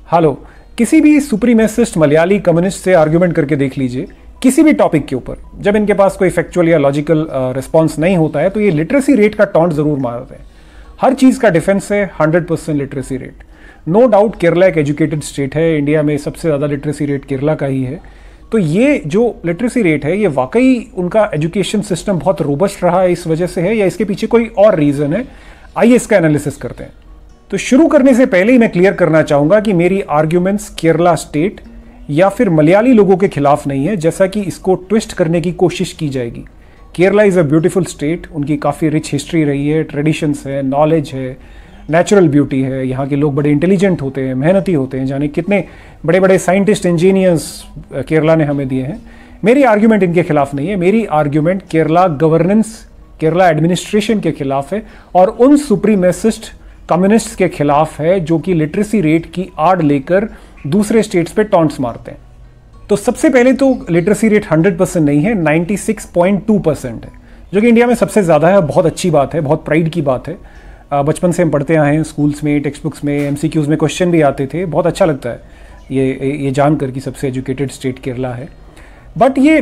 Hello, किसी भी supremacist Malayali communist से आर्ग्यूमेंट करके देख लीजिए किसी भी टॉपिक के ऊपर। जब इनके पास कोई फैक्चुअल या लॉजिकल रिस्पॉन्स नहीं होता है तो ये लिटरेसी रेट का टॉन्ट जरूर मारते हैं। हर चीज़ का डिफेंस है 100% literacy rate. No doubt Kerala एक एजुकेटेड स्टेट है, इंडिया में सबसे ज़्यादा लिटरेसी रेट केरला का ही है। तो ये जो लिटरेसी रेट है ये वाकई उनका एजुकेशन सिस्टम बहुत रोबस्ट रहा है इस वजह से है, या इसके पीछे कोई और रीज़न है? आइए इसका एनालिसिस करते हैं। तो शुरू करने से पहले ही मैं क्लियर करना चाहूंगा कि मेरी आर्ग्यूमेंट्स केरला स्टेट या फिर मलयाली लोगों के खिलाफ नहीं है, जैसा कि इसको ट्विस्ट करने की कोशिश की जाएगी। Kerala is a beautiful state, उनकी काफ़ी रिच हिस्ट्री रही है, ट्रेडिशंस है, नॉलेज है, नेचुरल ब्यूटी है। यहाँ के लोग बड़े इंटेलिजेंट होते हैं, मेहनती होते हैं, जाने कितने बड़े बड़े साइंटिस्ट इंजीनियर्स केरला ने हमें दिए हैं। मेरी आर्ग्यूमेंट इनके खिलाफ नहीं है, मेरी argument Kerala governance, Kerala administration के खिलाफ है और उन सुप्रीमेसिस्ट कम्युनिस्ट्स के खिलाफ है जो कि लिटरेसी रेट की आड़ लेकर दूसरे स्टेट्स पे टॉन्ट्स मारते हैं। तो सबसे पहले तो लिटरेसी रेट 100% नहीं है, 96.2% है, जो कि इंडिया में सबसे ज़्यादा है। बहुत अच्छी बात है, बहुत प्राइड की बात है। बचपन से हम पढ़ते आए हैं, स्कूल्स में, टेक्स्ट बुक्स में, MCQs में क्वेश्चन भी आते थे। बहुत अच्छा लगता है ये जानकर कि सबसे एजुकेटेड स्टेट केरला है। बट ये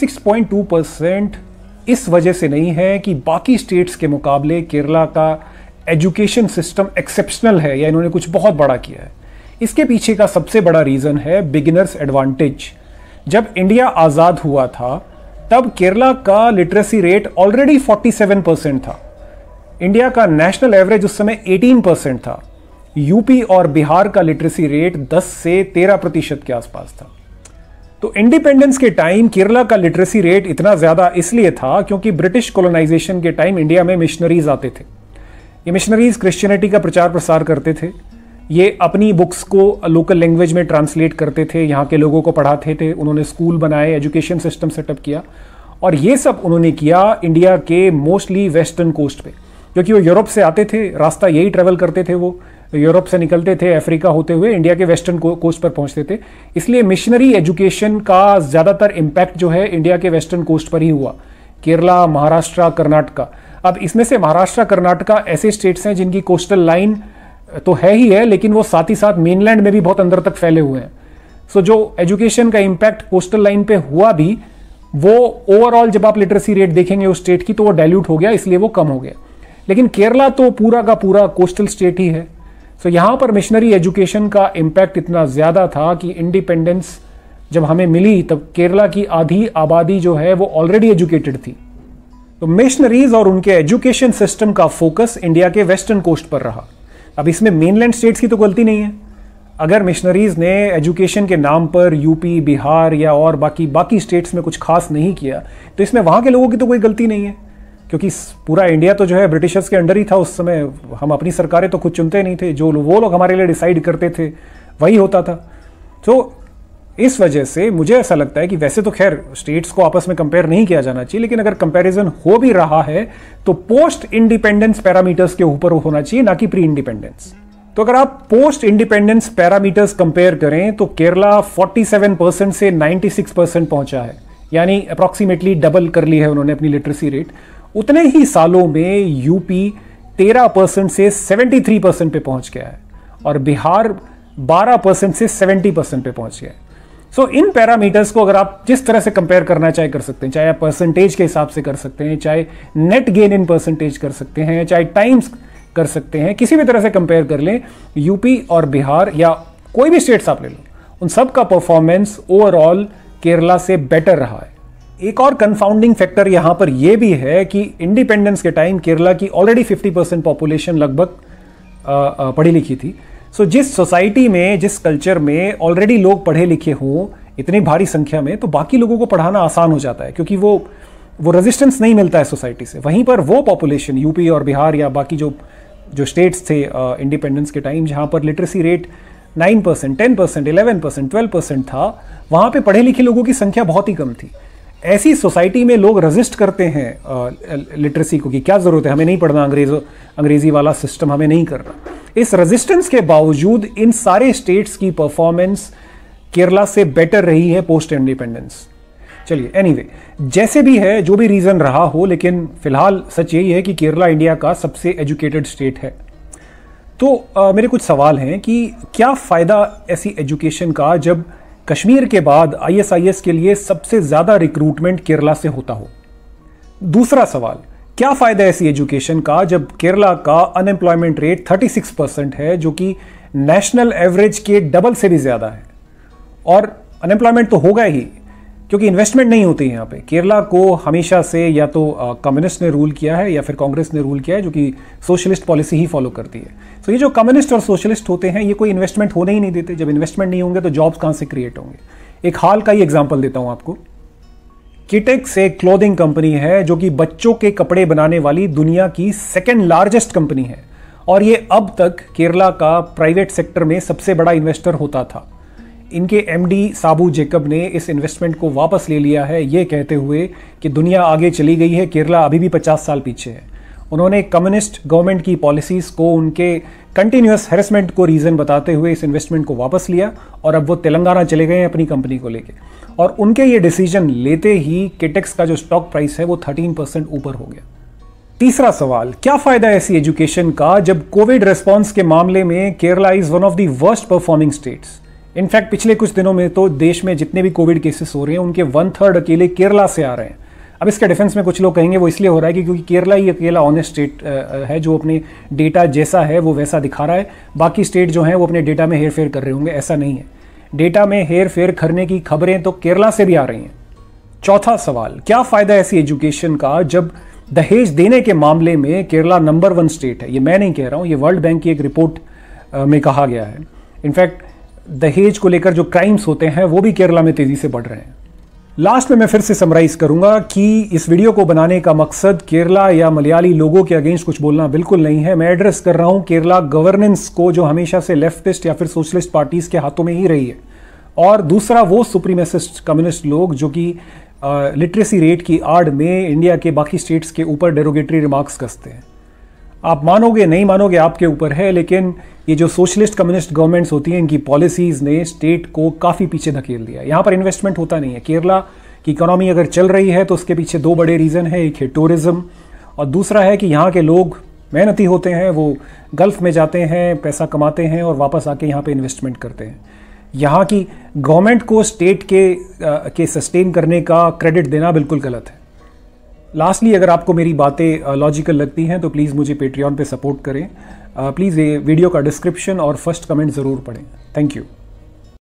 96.2% इस वजह से नहीं है कि बाकी स्टेट्स के मुकाबले केरला का एजुकेशन सिस्टम एक्सेप्शनल है या इन्होंने कुछ बहुत बड़ा किया है। इसके पीछे का सबसे बड़ा रीज़न है बिगिनर्स एडवांटेज। जब इंडिया आज़ाद हुआ था तब केरला का लिटरेसी रेट ऑलरेडी 47% था। इंडिया का नेशनल एवरेज उस समय 18% था। यूपी और बिहार का लिटरेसी रेट 10 से 13% के आसपास था। तो इंडिपेंडेंस के टाइम केरला का लिटरेसी रेट इतना ज़्यादा इसलिए था क्योंकि ब्रिटिश कॉलोनाइजेशन के टाइम इंडिया में मिशनरीज आते थे। ये मिशनरीज क्रिश्चियनिटी का प्रचार प्रसार करते थे, ये अपनी बुक्स को लोकल लैंग्वेज में ट्रांसलेट करते थे, यहाँ के लोगों को पढ़ाते थे, उन्होंने स्कूल बनाए, एजुकेशन सिस्टम सेटअप किया। और ये सब उन्होंने किया इंडिया के मोस्टली वेस्टर्न कोस्ट पे, क्योंकि वो यूरोप से आते थे, रास्ता यही ट्रेवल करते थे। वो यूरोप से निकलते थे, अफ्रीका होते हुए इंडिया के वेस्टर्न कोस्ट पर पहुँचते थे। इसलिए मिशनरी एजुकेशन का ज़्यादातर इम्पैक्ट जो है इंडिया के वेस्टर्न कोस्ट पर ही हुआ, केरला, महाराष्ट्र, कर्नाटका। अब इसमें से महाराष्ट्र, कर्नाटका ऐसे स्टेट्स हैं जिनकी कोस्टल लाइन तो है ही है, लेकिन वो साथ ही साथ मेनलैंड में भी बहुत अंदर तक फैले हुए हैं। सो जो एजुकेशन का इम्पैक्ट कोस्टल लाइन पे हुआ भी, वो ओवरऑल जब आप लिटरेसी रेट देखेंगे उस स्टेट की तो वो डाइल्यूट हो गया, इसलिए वो कम हो गया। लेकिन केरला तो पूरा का पूरा कोस्टल स्टेट ही है। सो यहाँ पर मिशनरी एजुकेशन का इम्पैक्ट इतना ज़्यादा था कि इंडिपेंडेंस जब हमें मिली तब केरला की आधी आबादी जो है वो ऑलरेडी एजुकेटेड थी। तो मिशनरीज और उनके एजुकेशन सिस्टम का फोकस इंडिया के वेस्टर्न कोस्ट पर रहा। अब इसमें मेनलैंड स्टेट्स की तो गलती नहीं है। अगर मिशनरीज ने एजुकेशन के नाम पर यूपी, बिहार या और बाकी स्टेट्स में कुछ खास नहीं किया तो इसमें वहाँ के लोगों की तो कोई गलती नहीं है, क्योंकि पूरा इंडिया तो जो है ब्रिटिशर्स के अंडर ही था उस समय। हम अपनी सरकारें तो खुद चुनते नहीं थे, जो वो लोग हमारे लिए डिसाइड करते थे वही होता था। तो इस वजह से मुझे ऐसा लगता है कि वैसे तो खैर स्टेट्स को आपस में कंपेयर नहीं किया जाना चाहिए, लेकिन अगर कंपैरिजन हो भी रहा है तो पोस्ट इंडिपेंडेंस पैरामीटर्स के ऊपर होना चाहिए, ना कि प्री इंडिपेंडेंस। तो अगर आप पोस्ट इंडिपेंडेंस पैरामीटर्स कंपेयर करें तो केरला 47% से 96% पहुंचा है, यानी अप्रॉक्सीमेटली डबल कर ली है उन्होंने अपनी लिटरेसी रेट। उतने ही सालों में यूपी 13% से 73% पे पहुंच गया है और बिहार 12% से 70% पे पहुंच गया है। सो इन पैरामीटर्स को अगर आप जिस तरह से कंपेयर करना चाहे कर सकते हैं, चाहे आप परसेंटेज के हिसाब से कर सकते हैं, चाहे नेट गेन इन परसेंटेज कर सकते हैं, चाहे टाइम्स कर सकते हैं, किसी भी तरह से कंपेयर कर लें, यूपी और बिहार या कोई भी स्टेट्स आप ले लो, उन सब का परफॉर्मेंस ओवरऑल केरला से बेटर रहा है। एक और कंफाउंडिंग फैक्टर यहां पर यह भी है कि इंडिपेंडेंस के टाइम केरला की ऑलरेडी 50% पॉपुलेशन लगभग पढ़ी लिखी थी। सो जिस सोसाइटी में, जिस कल्चर में ऑलरेडी लोग पढ़े लिखे हों इतनी भारी संख्या में, तो बाकी लोगों को पढ़ाना आसान हो जाता है, क्योंकि वो रेजिस्टेंस नहीं मिलता है सोसाइटी से। वहीं पर वो पॉपुलेशन यूपी और बिहार या बाकी जो स्टेट्स थे इंडिपेंडेंस के टाइम, जहां पर लिटरेसी रेट 9%, 10%, 11%, 12% था, वहां पे पढ़े लिखे लोगों की संख्या बहुत ही कम थी। ऐसी सोसाइटी में लोग रेजिस्ट करते हैं लिटरेसी को कि क्या ज़रूरत है, हमें नहीं पढ़ना, अंग्रेज़ी वाला सिस्टम हमें नहीं करना। इस रेजिस्टेंस के बावजूद इन सारे स्टेट्स की परफॉर्मेंस केरला से बेटर रही है पोस्ट इंडिपेंडेंस। चलिए एनीवे, जैसे भी है, जो भी रीज़न रहा हो, लेकिन फिलहाल सच यही है कि केरला इंडिया का सबसे एजुकेटेड स्टेट है। तो मेरे कुछ सवाल हैं कि क्या फ़ायदा ऐसी एजुकेशन का जब कश्मीर के बाद आईएसआईएस के लिए सबसे ज़्यादा रिक्रूटमेंट केरला से होता हो। दूसरा सवाल, क्या फ़ायदा ऐसी एजुकेशन का जब केरला का अनएम्प्लॉयमेंट रेट 36% है, जो कि नेशनल एवरेज के डबल से भी ज़्यादा है। और अनएम्प्लॉयमेंट तो होगा ही क्योंकि इन्वेस्टमेंट नहीं होती है यहाँ पे। केरला को हमेशा से या तो कम्युनिस्ट ने रूल किया है या फिर कांग्रेस ने रूल किया है, जो कि सोशलिस्ट पॉलिसी ही फॉलो करती है। तो ये जो कम्युनिस्ट और सोशलिस्ट होते हैं, ये कोई इन्वेस्टमेंट होने ही नहीं देते। जब इन्वेस्टमेंट नहीं होंगे तो जॉब्स कहाँ से क्रिएट होंगे। एक हाल का ही एग्जाम्पल देता हूँ आपको। किटेक्स एक क्लोथिंग कंपनी है जो कि बच्चों के कपड़े बनाने वाली दुनिया की सेकेंड लार्जेस्ट कंपनी है, और ये अब तक केरला का प्राइवेट सेक्टर में सबसे बड़ा इन्वेस्टर होता था। इनके एमडी साबू जेकब ने इस इन्वेस्टमेंट को वापस ले लिया है, ये कहते हुए कि दुनिया आगे चली गई है, केरला अभी भी 50 साल पीछे है। उन्होंने कम्युनिस्ट गवर्नमेंट की पॉलिसीज को, उनके कंटिन्यूअस हैरेसमेंट को रीजन बताते हुए इस इन्वेस्टमेंट को वापस लिया, और अब वो तेलंगाना चले गए हैं अपनी कंपनी को लेके। और उनके ये डिसीजन लेते ही किटेक्स का जो स्टॉक प्राइस है वो 13% ऊपर हो गया। तीसरा सवाल, क्या फायदा ऐसी एजुकेशन का जब कोविड रिस्पॉन्स के मामले में Kerala is one of the worst performing states. In fact पिछले कुछ दिनों में तो देश में जितने भी कोविड केसेस हो रहे हैं उनके 1/3 अकेले केरला से आ रहे हैं। अब इसके डिफेंस में कुछ लोग कहेंगे वो इसलिए हो रहा है क्योंकि केरला ही अकेला ऑनेस्ट स्टेट है जो अपने डेटा जैसा है वो वैसा दिखा रहा है, बाकी स्टेट जो हैं वो अपने डेटा में हेरफेर कर रहे होंगे। ऐसा नहीं है, डेटा में हेरफेर करने की खबरें तो केरला से भी आ रही हैं। चौथा सवाल, क्या फायदा ऐसी एजुकेशन का जब दहेज देने के मामले में केरला नंबर 1 स्टेट है। ये मैं नहीं कह रहा हूं, ये वर्ल्ड बैंक की एक रिपोर्ट में कहा गया है। इनफैक्ट दहेज को लेकर जो क्राइम्स होते हैं वो भी केरला में तेजी से बढ़ रहे हैं। लास्ट में मैं फिर से समराइज करूंगा कि इस वीडियो को बनाने का मकसद केरला या मलयाली लोगों के अगेंस्ट कुछ बोलना बिल्कुल नहीं है। मैं एड्रेस कर रहा हूं केरला गवर्नेंस को, जो हमेशा से लेफ्टिस्ट या फिर सोशलिस्ट पार्टीज के हाथों में ही रही है, और दूसरा वो सुप्रीमेसिस्ट कम्युनिस्ट लोग जो कि लिटरेसी रेट की आड़ में इंडिया के बाकी स्टेट्स के ऊपर डेरोगेटरी रिमार्क्स कसते हैं। आप मानोगे नहीं मानोगे आपके ऊपर है, लेकिन ये जो सोशलिस्ट कम्युनिस्ट गवर्नमेंट्स होती हैं इनकी पॉलिसीज ने स्टेट को काफ़ी पीछे धकेल दिया। यहाँ पर इन्वेस्टमेंट होता नहीं है। केरला की इकोनॉमी अगर चल रही है तो उसके पीछे 2 बड़े रीज़न है, एक है टूरिज्म और दूसरा है कि यहाँ के लोग मेहनती होते हैं, वो गल्फ में जाते हैं, पैसा कमाते हैं और वापस आके यहाँ पे इन्वेस्टमेंट करते हैं। यहाँ की गवर्नमेंट को स्टेट के सस्टेन करने का क्रेडिट देना बिल्कुल गलत है। लास्टली, अगर आपको मेरी बातें लॉजिकल लगती हैं तो प्लीज़ मुझे पेट्रियन पे सपोर्ट करें। प्लीज़ ये वीडियो का डिस्क्रिप्शन और फर्स्ट कमेंट ज़रूर पढ़ें। Thank you.